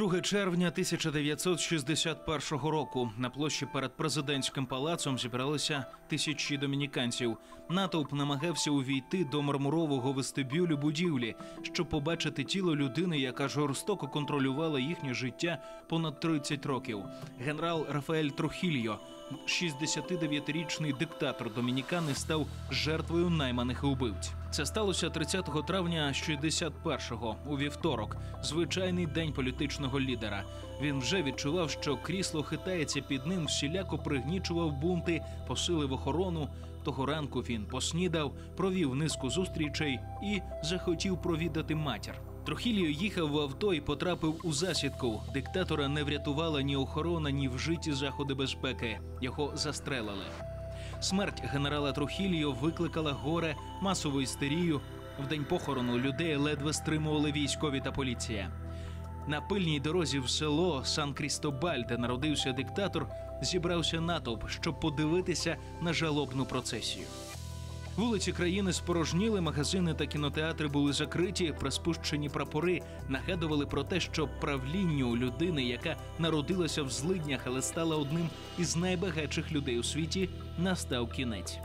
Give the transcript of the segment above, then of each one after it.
2 червня 1961 року на площі перед президентським палацом зібралися тисячі домініканців. Натовп намагався увійти до мармурового вестибюлю будівлі, щоб побачити тіло людини, яка жорстоко контролювала їхнє життя понад 30 років. Генерал Рафаель Трухільо, 69-річний диктатор Домінікани, став жертвою найманих убивць. Це сталося 30 травня 61-го, у вівторок, звичайний день політичного лідера. Він вже відчував, що крісло хитається під ним, всіляко пригнічував бунти, посилив охорону. Того ранку він поснідав, провів низку зустрічей і захотів провідати матір. Трухільо їхав в авто і потрапив у засідку. Диктатора не врятувала ні охорона, ні вжиті заходи безпеки. Його застрелили. Смерть генерала Трухільо викликала горе, масову істерію. В день похорону людей ледве стримували військові та поліція. На пильній дорозі в село Сан-Крістобаль, де народився диктатор, зібрався натовп, щоб подивитися на жалобну процесію. Вулиці країни спорожніли, магазини та кінотеатри були закриті, приспущені прапори нагадували про те, що правлінню людини, яка народилася в злиднях, але стала одним із найбагатших людей у світі, настав кінець.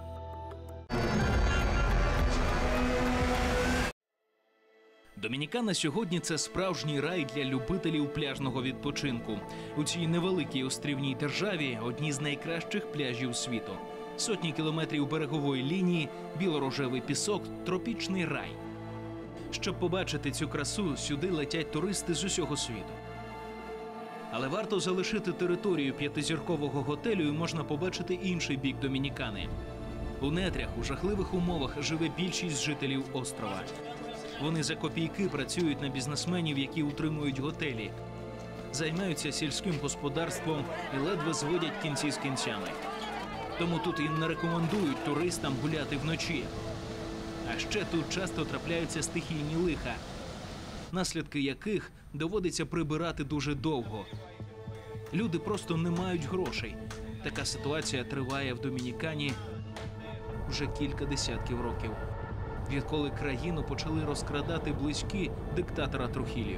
Домінікана сьогодні – це справжній рай для любителів пляжного відпочинку. У цій невеликій острівній державі одні з найкращих пляжів світу. Сотні кілометрів берегової лінії, білорожевий пісок, тропічний рай. Щоб побачити цю красу, сюди летять туристи з усього світу. Але варто залишити територію п'ятизіркового готелю і можна побачити інший бік Домінікани. У нетрях, у жахливих умовах живе більшість жителів острова. Вони за копійки працюють на бізнесменів, які утримують готелі, займаються сільським господарством і ледве зводять кінці з кінцями. Тому тут і не рекомендують туристам гуляти вночі. А ще тут часто трапляються стихійні лиха, наслідки яких доводиться прибирати дуже довго. Люди просто не мають грошей. Така ситуація триває в Домінікані вже кілька десятків років, відколи країну почали розкрадати близькі диктатора Трухільо.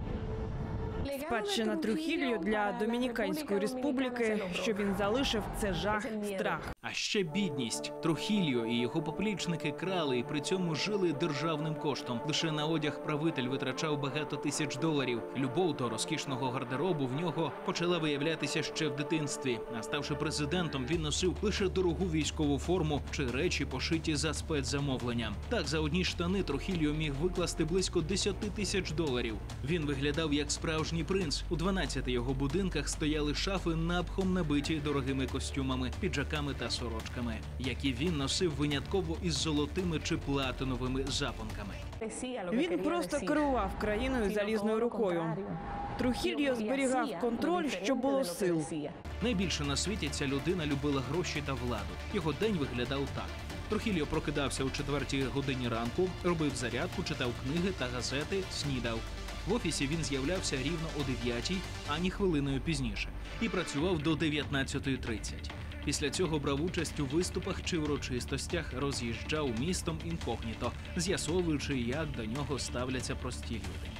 Спадщина Трухільо для Домініканської республіки, що він залишив, це жах, страх. А ще бідність. Трухільо і його поплічники крали і при цьому жили державним коштом. Лише на одяг правитель витрачав багато тисяч доларів. Любов до розкішного гардеробу в нього почала виявлятися ще в дитинстві. А ставши президентом, він носив лише дорогу військову форму чи речі, пошиті за спецзамовленням. Так, за одні штани Трухільо міг викласти близько 10 тисяч доларів. Він виглядав як справжній принц. У 12 його будинках стояли шафи напхом набиті дорогими костюмами, піджаками та сорочками, які він носив винятково із золотими чи платиновими запонками. Він просто керував країною залізною рукою. Трухільо зберігав контроль, щоб було сил. Найбільше на світі ця людина любила гроші та владу. Його день виглядав так. Трухільо прокидався о 4-й годині ранку, робив зарядку, читав книги та газети, снідав. В офісі він з'являвся рівно о 9-й, ані хвилиною пізніше, і працював до 19:30. Після цього брав участь у виступах чи урочистостях, роз'їжджав містом інкогніто, з'ясовуючи, як до нього ставляться прості люди.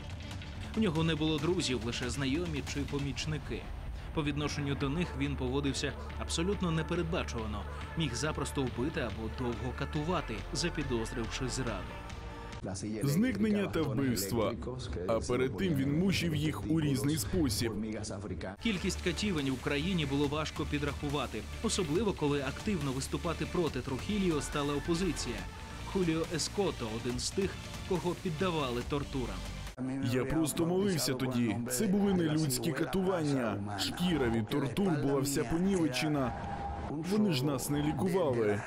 У нього не було друзів, лише знайомі чи помічники. По відношенню до них він поводився абсолютно непередбачувано. Міг запросто вбити або довго катувати, запідозривши зраду. Зникнення та вбивства. А перед тим він мучив їх у різний спосіб. Кількість катівень в Україні було важко підрахувати, особливо коли активно виступати проти Трухільо стала опозиція. Хуліо Еското – один з тих, кого піддавали тортурам. Я просто молився тоді. Це були нелюдські катування. Шкіра від тортур була вся понівечена. Вони ж нас не лікували.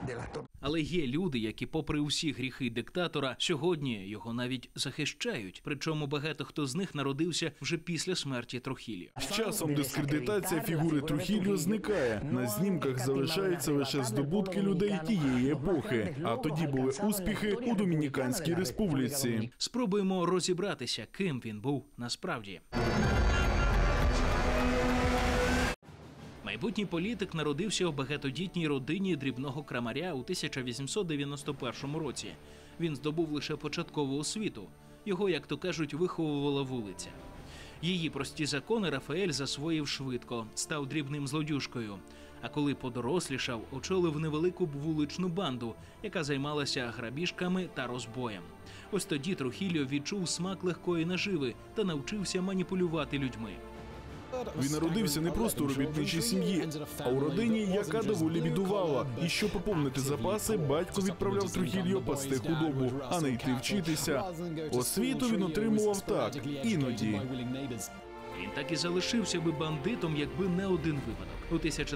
Але є люди, які попри усі гріхи диктатора, сьогодні його навіть захищають. Причому багато хто з них народився вже після смерті Трухільо. З часом дискредитація фігури Трухільо зникає. На знімках залишаються лише здобутки людей тієї епохи. А тоді були успіхи у Домініканській республіці. Спробуємо розібратися, ким він був насправді. Майбутній політик народився в багатодітній родині дрібного крамаря у 1891 році. Він здобув лише початкову освіту. Його, як то кажуть, виховувала вулиця. Її прості закони Рафаель засвоїв швидко, став дрібним злодюжкою. А коли подорослішав, очолив невелику вуличну банду, яка займалася грабіжками та розбоєм. Ось тоді Трухільо відчув смак легкої наживи та навчився маніпулювати людьми. Він народився не просто у робітничій сім'ї, а у родині, яка доволі бідувала. І щоб поповнити запаси, батько відправляв Трухільо пасти худобу, а не йти вчитися. Освіту він отримував так, іноді. Він так і залишився би бандитом, якби не один випадок. У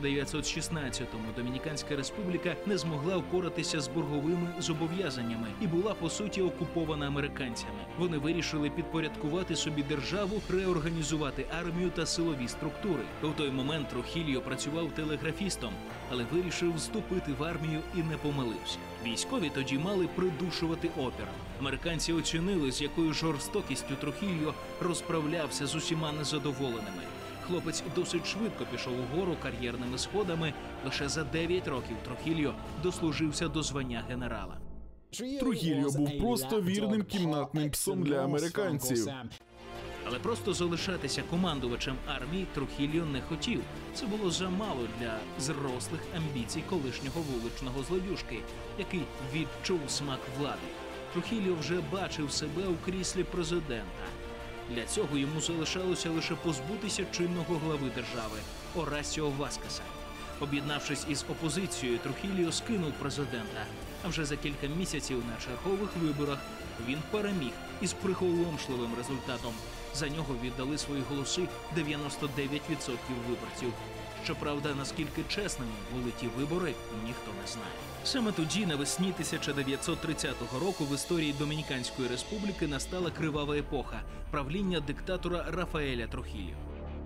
1916-му Домініканська республіка не змогла впоратися з борговими зобов'язаннями і була, по суті, окупована американцями. Вони вирішили підпорядкувати собі державу, реорганізувати армію та силові структури. У той момент Трухільо працював телеграфістом, але вирішив вступити в армію і не помилився. Військові тоді мали придушувати опір. Американці оцінили, з якою жорстокістю Трухільо розправлявся з усіма незадоволеними. Хлопець досить швидко пішов угору кар'єрними сходами. Лише за 9 років Трухільо дослужився до звання генерала. Трухільо був просто вірним кімнатним псом для американців. Але просто залишатися командувачем армії Трухільо не хотів. Це було замало для зрослих амбіцій колишнього вуличного злодюжки, який відчув смак влади. Трухільо вже бачив себе у кріслі президента. Для цього йому залишалося лише позбутися чинного глави держави – Орасіо Васкеса. Об'єднавшись із опозицією, Трухільо скинув президента. А вже за кілька місяців на чергових виборах він переміг із приголомшливим результатом. За нього віддали свої голоси 99% виборців. Щоправда, наскільки чесними були ті вибори, ніхто не знає. Саме тоді, навесні 1930 року, в історії Домініканської республіки настала кривава епоха – правління диктатора Рафаеля Трухільо.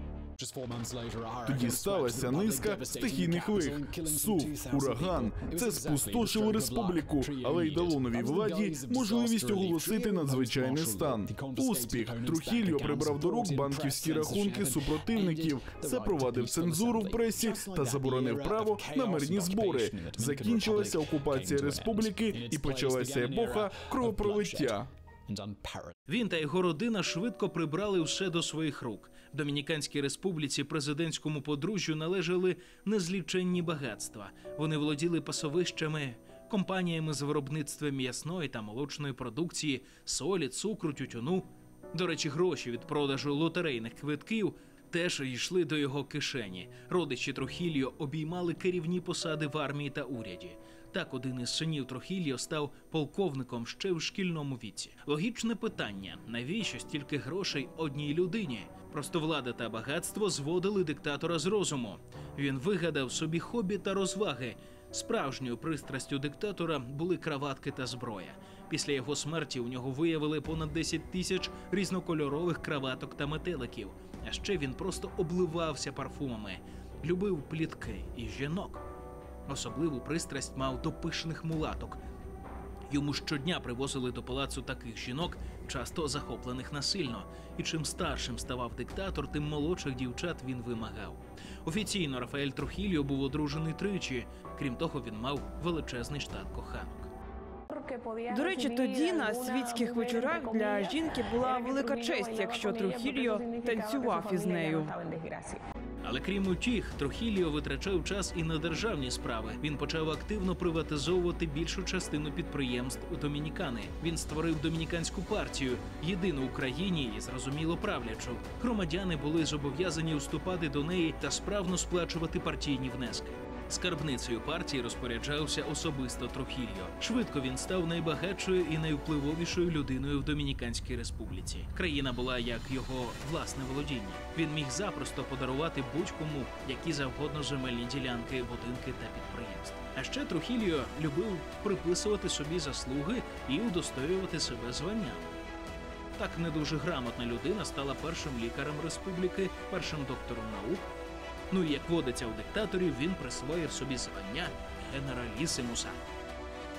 Тоді сталася низка стихійних лих. Сув, ураган. Це спустошило республіку, але й дало новій владі можливість оголосити надзвичайний стан. Успіх. Трухільо прибрав до рук банківські рахунки супротивників, запровадив цензуру в пресі та заборонив право на мирні збори. Закінчилася окупація республіки і почалася епоха кровопролиття. Він та його родина швидко прибрали все до своїх рук. В Домініканській республіці президентському подружжю належали незліченні багатства. Вони володіли пасовищами, компаніями з виробництва м'ясної та молочної продукції, солі, цукру, тютюну. До речі, гроші від продажу лотерейних квитків теж йшли до його кишені. Родичі Трухільо обіймали керівні посади в армії та уряді. Так один із синів Трухільо став полковником ще в шкільному віці. Логічне питання – навіщо стільки грошей одній людині? Просто влада та багатство зводили диктатора з розуму. Він вигадав собі хобі та розваги. Справжньою пристрастю диктатора були краватки та зброя. Після його смерті у нього виявили понад 10 тисяч різнокольорових краваток та метеликів. А ще він просто обливався парфумами, любив плітки і жінок. Особливу пристрасть мав до пишних мулаток. Йому щодня привозили до палацу таких жінок, часто захоплених насильно. І чим старшим ставав диктатор, тим молодших дівчат він вимагав. Офіційно Рафаель Трухільо був одружений тричі. Крім того, він мав величезний штат коханок. До речі, тоді на світських вечорах для жінки була велика честь, якщо Трухільо танцював із нею. Але крім утіх, Трухільо витрачав час і на державні справи. Він почав активно приватизовувати більшу частину підприємств у Домінікани. Він створив Домініканську партію, єдину в країні і, зрозуміло, правлячу. Громадяни були зобов'язані вступати до неї та справно сплачувати партійні внески. Скарбницею партії розпоряджався особисто Трухільо. Швидко він став найбагатшою і найвпливовішою людиною в Домініканській республіці. Країна була як його власне володіння. Він міг запросто подарувати будь-кому які завгодно земельні ділянки, будинки та підприємства. А ще Трухільо любив приписувати собі заслуги і удостоювати себе званням. Так не дуже грамотна людина стала першим лікарем республіки, першим доктором наук. Ну і як водиться у диктаторів, він присвоїв собі звання генералісимуса.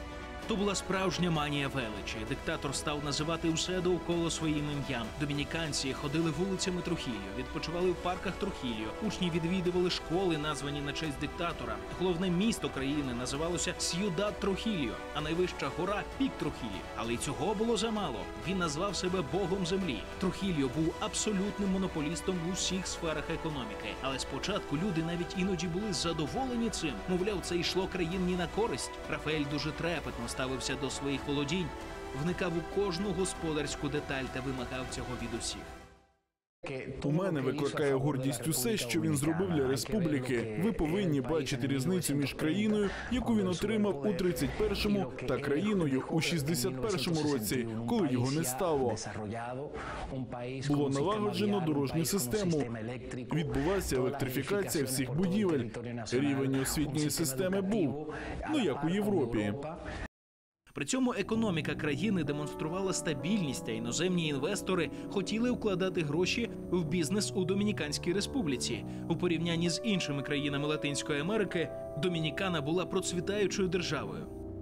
То була справжня манія величі. Диктатор став називати усе довкола своїм ім'ям. Домініканці ходили вулицями Трухільо, відпочивали в парках Трухільо. Учні відвідували школи, названі на честь диктатора. Головне місто країни називалося Сьюдад Трухільо, а найвища гора – Пік Трухільо. Але й цього було замало. Він назвав себе богом землі. Трухільо був абсолютним монополістом в усіх сферах економіки. Але спочатку люди навіть іноді були задоволені цим. Мовляв, це йшло країні на користь. Рафаель дуже трепетно ставився до своїх володінь, вникав у кожну господарську деталь та вимагав цього від усіх. У мене викликає гордість усе, що він зробив для республіки. Ви повинні бачити різницю між країною, яку він отримав у 31-му, та країною у 61-му році, коли його не стало. Було налагоджено дорожню систему. Відбулася електрифікація всіх будівель. Рівень освітньої системи був, як у Європі. При цьому економіка країни демонструвала стабільність, а іноземні інвестори хотіли вкладати гроші в бізнес у Домініканській Республіці. У порівнянні з іншими країнами Латинської Америки, Домінікана була процвітаючою державою.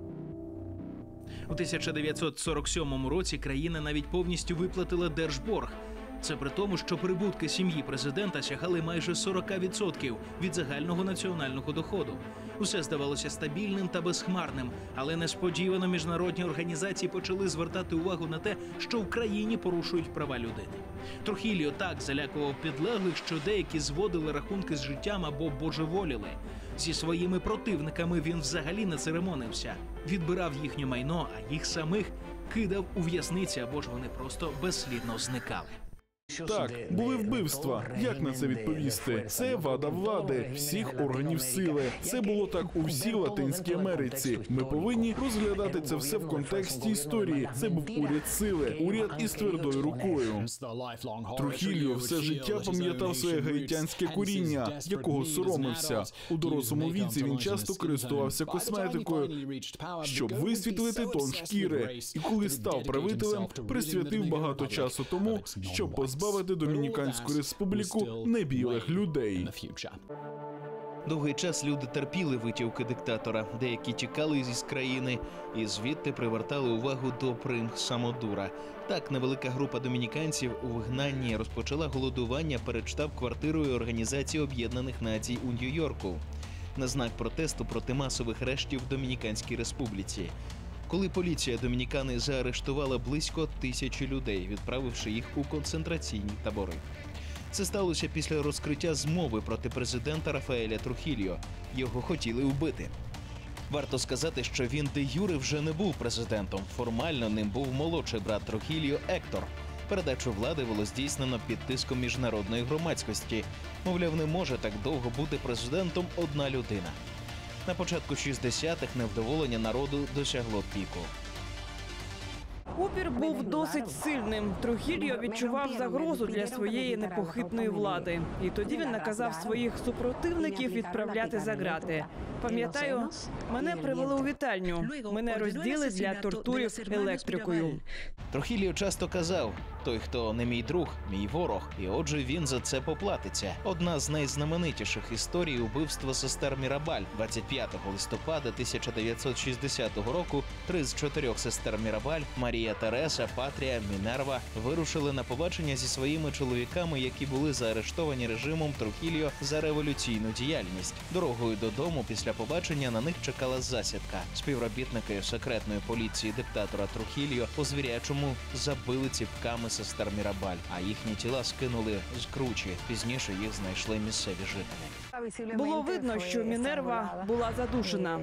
У 1947 році країна навіть повністю виплатила держборг. Це при тому, що прибутки сім'ї президента сягали майже 40% від загального національного доходу. Усе здавалося стабільним та безхмарним, але несподівано міжнародні організації почали звертати увагу на те, що в країні порушують права людини. Трухільо так залякував підлеглих, що деякі зводили рахунки з життям або божеволіли. Зі своїми противниками він взагалі не церемонився. Відбирав їхнє майно, а їх самих кидав у в'язниці або ж вони просто безслідно зникали. Так, були вбивства. Як на це відповісти? Це вада влади, всіх органів сили. Це було так у всій Латинській Америці. Ми повинні розглядати це все в контексті історії. Це був уряд сили, уряд із твердою рукою. Трухільо все життя пам'ятав своє гаїтянське коріння, якого соромився. У дорослому віці він часто користувався косметикою, щоб висвітлити тон шкіри. І коли став правителем, присвятив багато часу тому, щоб позбавити Домініканську Республіку небілих людей. Довгий час люди терпіли витівки диктатора. Деякі тікали із країни і звідти привертали увагу до Примх-Самодура. Так, невелика група домініканців у вигнанні розпочала голодування перед штаб-квартирою Організації Об'єднаних Націй у Нью-Йорку на знак протесту проти масових арештів в Домініканській Республіці. Коли поліція Домінікани заарештувала близько 1000 людей, відправивши їх у концентраційні табори. Це сталося після розкриття змови проти президента Рафаеля Трухільо. Його хотіли вбити. Варто сказати, що він де-юре вже не був президентом. Формально ним був молодший брат Трухільо Ектор. Передачу влади було здійснено під тиском міжнародної громадськості. Мовляв, не може так довго бути президентом одна людина. На початку 60-х невдоволення народу досягло піку. Опір був досить сильним. Трухільо відчував загрозу для своєї непохитної влади. І тоді він наказав своїх супротивників відправляти за ґрати. Пам'ятаю, мене привели у вітальню. Мене розділи для тортурів електрикою. Трухільо часто казав: «Той, хто не мій друг, мій ворог». І отже, він за це поплатиться. Одна з найзнаменитіших історій – убивство сестер Мірабаль. 25 листопада 1960 року 3 з 4 сестер Мірабаль – Марія Тереса, Патрія, Мінерва – вирушили на побачення зі своїми чоловіками, які були заарештовані режимом Трухільо за революційну діяльність. Дорогою додому після побачення на них чекала засідка. Співробітники секретної поліції диктатора Трухільо по звірячому забили ціпками сестер Мірабаль, а їхні тіла скинули з кручі. Пізніше їх знайшли місцеві жителі. Було видно, що Мінерва була задушена.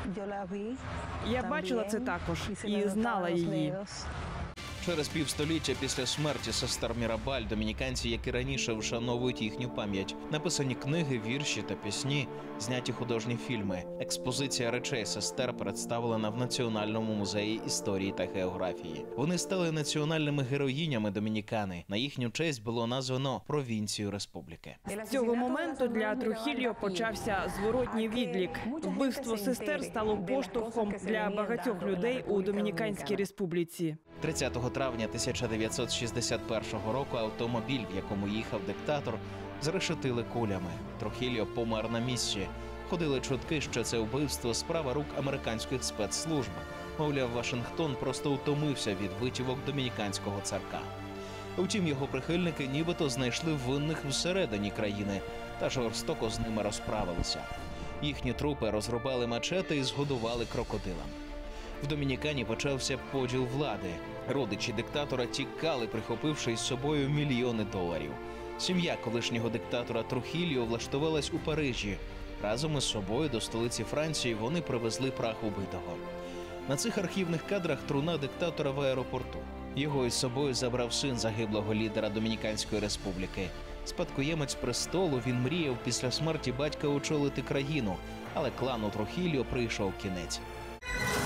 Я бачила це також і знала її. Через півстоліття після смерті сестер Мірабаль домініканці, як і раніше, вшановують їхню пам'ять. Написані книги, вірші та пісні, зняті художні фільми. Експозиція речей сестер представлена в Національному музеї історії та географії. Вони стали національними героїнями Домінікани. На їхню честь було названо провінцію республіки. З цього моменту для Трухільо почався зворотній відлік. Вбивство сестер стало поштовхом для багатьох людей у Домініканській Республіці. 30 травня 1961 року автомобіль, в якому їхав диктатор, зрешетили кулями. Трухільо помер на місці. Ходили чутки, що це вбивство – справа рук американських спецслужб. Мовляв, Вашингтон просто утомився від витівок домініканського царка. Втім, його прихильники нібито знайшли винних всередині країни та жорстоко з ними розправилися. Їхні трупи розрубали мачети і згодували крокодилам. В Домінікані почався поділ влади. Родичі диктатора тікали, прихопивши із собою мільйони доларів. Сім'я колишнього диктатора Трухільо влаштувалась у Парижі. Разом із собою до столиці Франції вони привезли прах убитого. На цих архівних кадрах труна диктатора в аеропорту. Його із собою забрав син загиблого лідера Домініканської республіки. Спадкоємець престолу, він мріяв після смерті батька очолити країну, але клану Трухільо прийшов кінець.